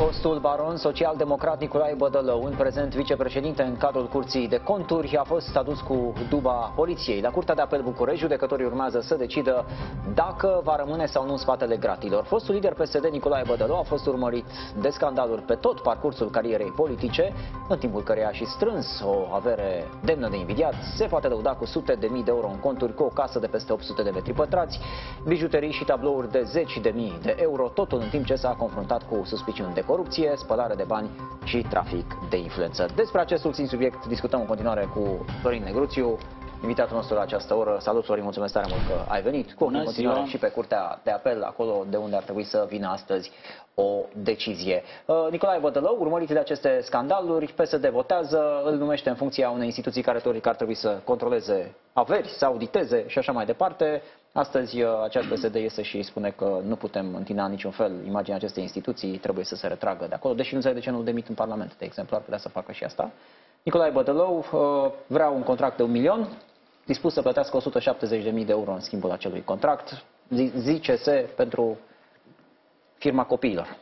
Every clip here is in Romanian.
Fostul baron social-democrat Nicolae Bădălău, în prezent vicepreședinte în cadrul Curții de Conturi, a fost adus cu duba poliției. La Curtea de Apel București, judecătorii urmează să decidă dacă va rămâne sau nu în spatele gratilor. Fostul lider PSD Nicolae Bădălău a fost urmărit de scandaluri pe tot parcursul carierei politice, în timpul căreia a și strâns o avere demnă de invidiat. Se poate lăuda cu sute de mii de euro în conturi, cu o casă de peste 800 de metri pătrați, bijuterii și tablouri de zeci de mii de euro, totul în timp ce s-a confruntat cu suspiciuni de corupție, spălare de bani și trafic de influență. Despre acest ultim subiect discutăm în continuare cu Florin Negruțiu, invitatul nostru la această oră. Salut, Florin, mulțumesc tare mult că ai venit. Cu în continuare și pe Curtea de Apel, acolo de unde ar trebui să vină astăzi o decizie. Nicolae Bădălău, urmărit de aceste scandaluri, PSD votează, îl numește în funcția unei instituții care teoric ar trebui să controleze averi, să auditeze și așa mai departe. Astăzi aceeași PSD iese și spune că nu putem întina în niciun fel imaginea acestei instituții, trebuie să se retragă de acolo, deși nu înțeleg de ce nu demit în Parlament, de exemplu, ar putea să facă și asta. Nicolae Bădălău vrea un contract de 1 milion, dispus să plătească 170.000 de euro în schimbul acelui contract, zice-se pentru firma copiilor.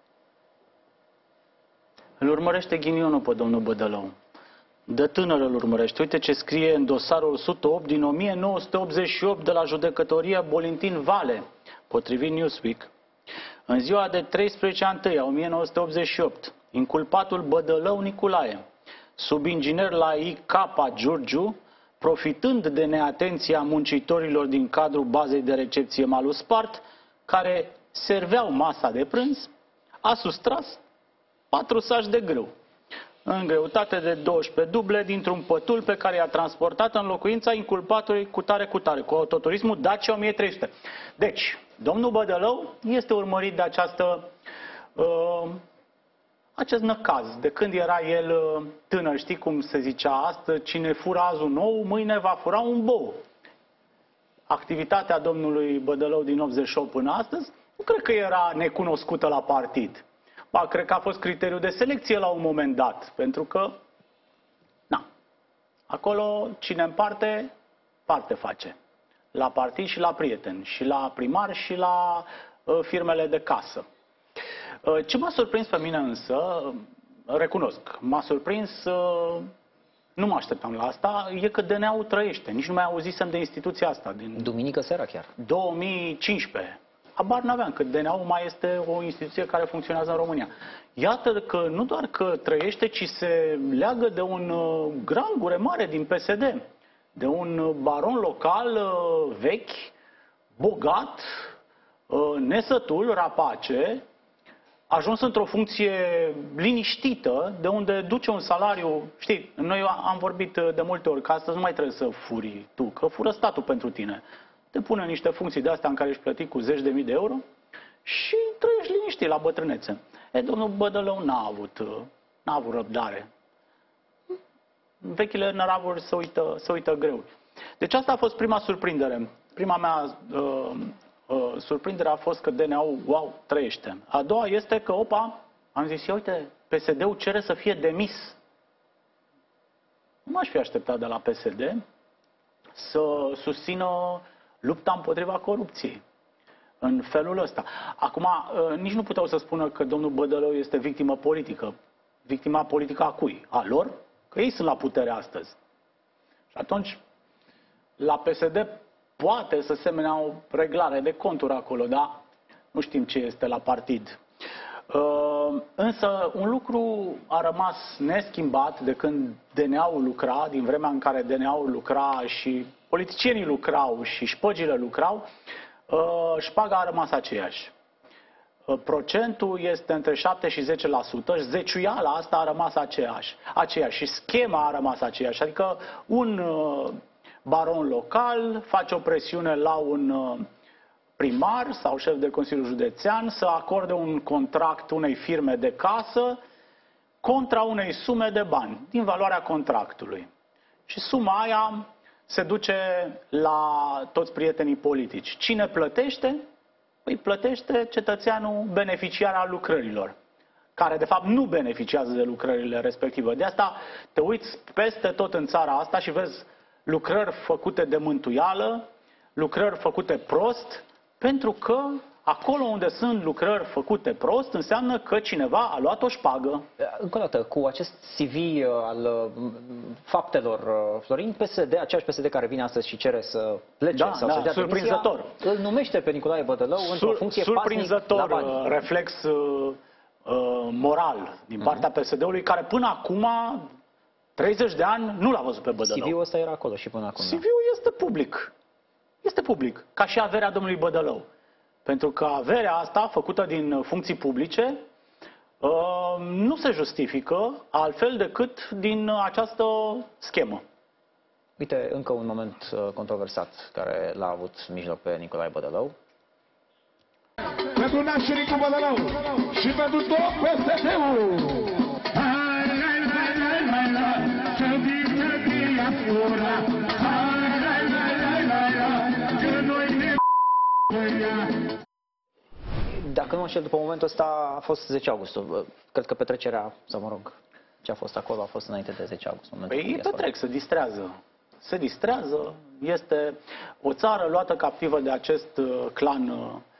Îl urmărește ghinionul pe domnul Bădălău. De tânăr îl urmărește. Uite ce scrie în dosarul 108 din 1988 de la judecătoria Bolintin Vale, potrivit Newsweek. În ziua de 13/1/1988, inculpatul Bădălău Nicolae, subinginer la IK Giurgiu, profitând de neatenția muncitorilor din cadrul bazei de recepție Malul Spart, care serveau masa de prânz, a sustras 4 saci de grâu, în greutate de 12 duble, dintr-un pătul pe care i-a transportat în locuința inculpatului cu tare, cu autoturismul Dacia 1300. Deci, domnul Bădălău este urmărit de acest năcaz. De când era el tânăr, știi cum se zicea astăzi, cine fură azi un ou, mâine va fura un bou. Activitatea domnului Bădălău din 88 până astăzi, nu cred că era necunoscută la partid. Ba, cred că a fost criteriul de selecție la un moment dat, pentru că, na, acolo cine împarte, parte face. La partid și la prieteni, și la primar și la firmele de casă. Ce m-a surprins pe mine însă, recunosc, m-a surprins, nu mă așteptam la asta, e că DNA-ul trăiește. Nici nu mai auzisem de instituția asta. Din Duminică seara chiar. 2015. Habar n-aveam că DNA-ul mai este o instituție care funcționează în România. Iată că nu doar că trăiește, ci se leagă de un grangure mare din PSD. De un baron local vechi, bogat, nesătul, rapace, ajuns într-o funcție liniștită, de unde duce un salariu. Știi, noi am vorbit de multe ori că astăzi nu mai trebuie să furi tu, că fură statul pentru tine. Te pune niște funcții de astea în care ești plătit cu zeci de mii de euro și trăiești liniștit la bătrânețe. Domnul Bădălău n-a avut răbdare. Vechile năravuri se uită greu. Deci asta a fost prima surprindere. Prima mea surprindere a fost că DNA-ul, wow, trăiește. A doua este că, am zis, uite, PSD-ul cere să fie demis. Nu m-aș fi așteptat de la PSD să susțină lupta împotriva corupției în felul ăsta. Acum, nici nu puteau să spună că domnul Bădălău este victimă politică. Victima politică a cui? A lor? Că ei sunt la putere astăzi. Și atunci, la PSD poate să semene o reglare de conturi acolo, dar nu știm ce este la partid. Însă un lucru a rămas neschimbat de când DNA-ul lucra, din vremea în care DNA-ul lucra și politicienii lucrau și șpăgile lucrau, șpaga a rămas aceeași. Procentul este între 7 și 10%, zeciuiala asta a rămas aceeași și schema a rămas aceeași. Adică un baron local face o presiune la un primar sau șef de Consiliu Județean să acorde un contract unei firme de casă contra unei sume de bani din valoarea contractului. Și suma aia se duce la toți prietenii politici. Cine plătește? Păi plătește cetățeanul beneficiar al lucrărilor, care de fapt nu beneficiază de lucrările respective. De asta te uiți peste tot în țara asta și vezi lucrări făcute de mântuială, lucrări făcute prost, pentru că Acolo unde sunt lucrări făcute prost, înseamnă că cineva a luat o șpagă. Încă o dată, cu acest CV al faptelor, Florin, PSD, aceeași PSD care vine astăzi și cere să plece sau să dea surprinzător. demisia, îl numește pe Nicolae Bădălău într-o funcție surprinzător pasnic, reflex moral din partea PSD-ului, care până acum, 30 de ani, nu l-a văzut pe Bădălău. CV-ul ăsta era acolo și până acum. CV-ul este public. Este public, ca și averea domnului Bădălău. Pentru că averea asta, făcută din funcții publice, nu se justifică altfel decât din această schemă. Uite, încă un moment controversat care l-a avut în mijloc pe Nicolae Bădălău. Pentru nașturicu Bădălău și pentru tot PSD-ul! Dacă nu mă înșel, după momentul ăsta a fost 10 august. Cred că petrecerea, sau mă rog, ce a fost acolo a fost înainte de 10 august. Păi petrec, se distrează. Se distrează. Este o țară luată captivă de acest clan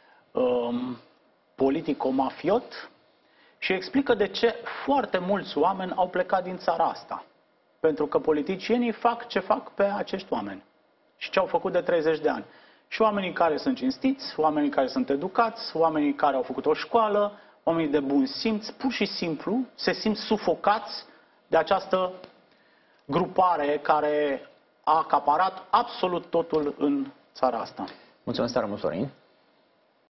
politico-mafiot și explică de ce foarte mulți oameni au plecat din țara asta. Pentru că politicienii fac ce fac pe acești oameni și ce au făcut de 30 de ani. Și oamenii care sunt cinstiți, oamenii care sunt educați, oamenii care au făcut o școală, oamenii de bun simț, pur și simplu se simt sufocați de această grupare care a acaparat absolut totul în țara asta. Mulțumesc tare mult, Florin.